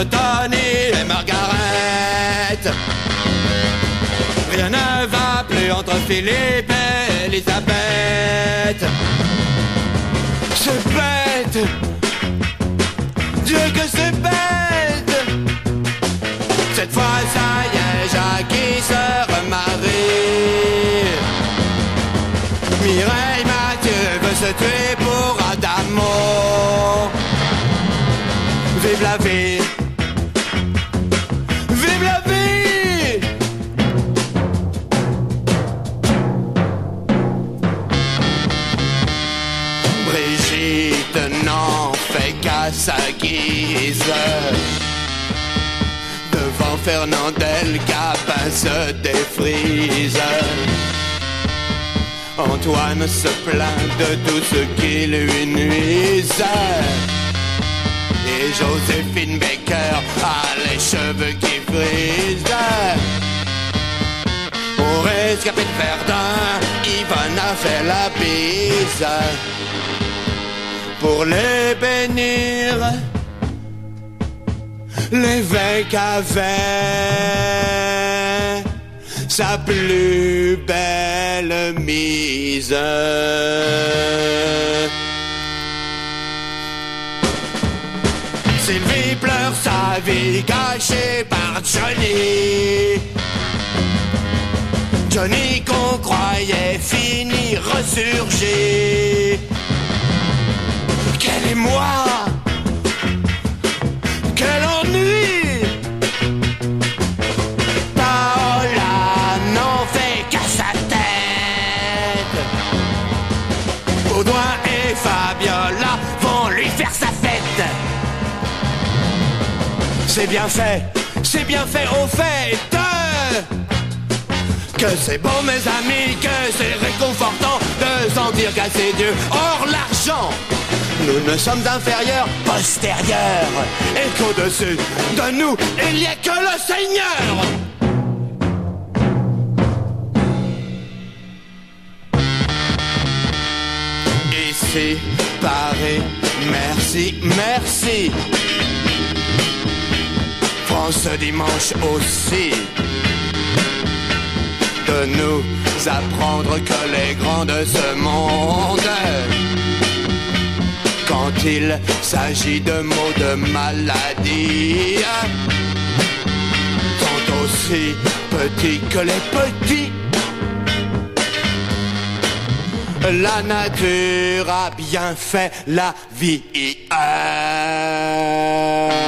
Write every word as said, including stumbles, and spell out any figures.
Tony et Margaret. Rien ne va plus entre Philippe et Elisabeth. C'est bête, Dieu que c'est bête. Cette fois ça y est, Jackie se remarie. Mireille Mathieu veut se tuer pour Adamo. Vive la vie, vive la vie. Brigitte n'en fait qu'à sa guise. Devant Fernandel, Capin se défrise. Antoine se plaint de tout ce qui lui nuise. Et Joséphine Baker a les cheveux qui frisent. Pour escaper de Verdun, Yvonne a fait la bise. Pour les bénir, l'évêque avait sa plus belle mise. Sylvie pleure sa vie cachée par Johnny. Johnny qu'on croyait fini ressurgit. Quel émoi, quel ennui. Paola n'en fait qu'à sa tête. Baudouin et Fabiola vont lui faire sa fête. C'est bien fait, c'est bien fait au fait. Que c'est bon mes amis, que c'est réconfortant de sentir qu'assez Dieu hors l'argent. Nous ne sommes inférieurs, postérieurs, et qu'au-dessus de nous, il n'y a que le Seigneur. Ici, Paris, merci, merci. France dimanche aussi. De nous apprendre que les grands de ce monde, quand il s'agit de mots de maladie, sont aussi petits que les petits. La nature a bien fait la vie.